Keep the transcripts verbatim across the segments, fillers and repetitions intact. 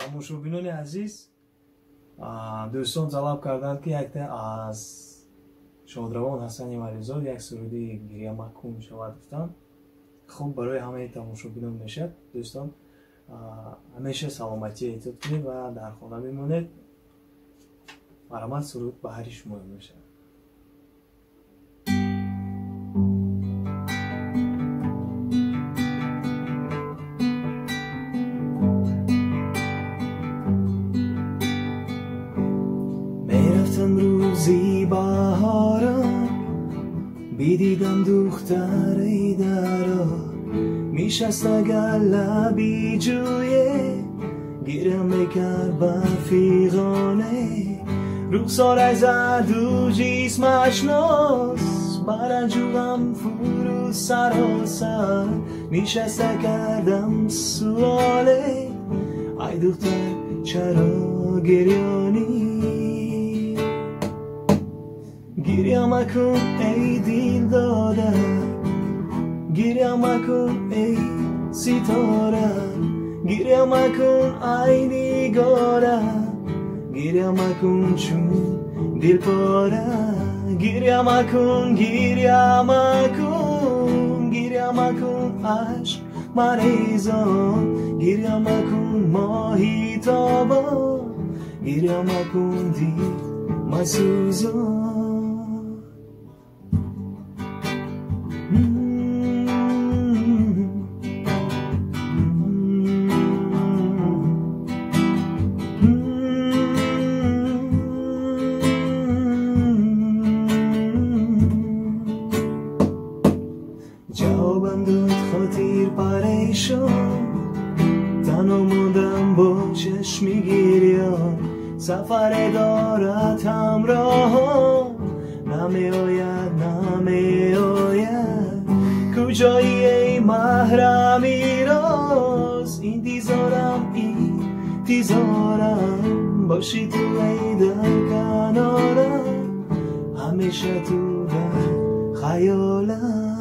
тамошобинони азиз, дӯстон талаб карданд ки якта аз Шодравон Ҳасани Маризод як суруди гирья макун шавад гуфтанд. хуб, барои ҳамаи тамошобинон мешавад. дӯстон, ҳамеша саломатӣ эҳтиёт кунед ва дар хона бимонед. марҳамат, суруд баҳри шумо мешавад. مهرفتم روزی بهارم بیدیدم دختری درا میشست اگر لبی جویه گیرم میکرد برفیقانه رخسارش زرد و جسمش ناز برنجوغم فرو سراسر میشسته کردم سواله ای دختر چرا گریانی گریه مکن ای دل داده گریه مکن ای ستاره گریه مکن ای نگاره گریه مکن چون دل پاره گریه مکن گریه مکن گریه مکن عشق مریضان گریه مکن ماهی تابا گریه مکن دل مسوزان جوابم داد خاطر پریشان تنها موندم با چشم گریان سفر دارد همراهان نمی آید نمی آید کجایی ای محرمی راز انتظارم انتظارم باشی تو ای در کنارم همیشه تو در خیالم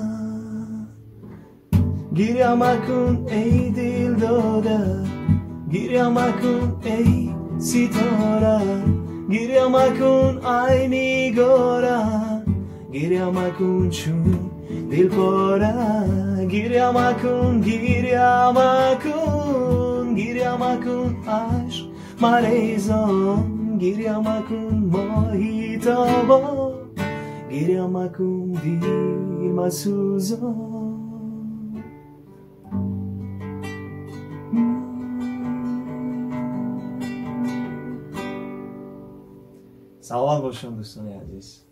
گریه مکن ای دل داده گریه مکن ای ستاره گریه مکن ای نگاره گریه مکن چون دل پاره گریه مکن گریه مکن گریه مکن عشق مریضان گریه مکن ماهی تابا گریه مکن دل مسوزان саломат бошанд дӯстони азиз.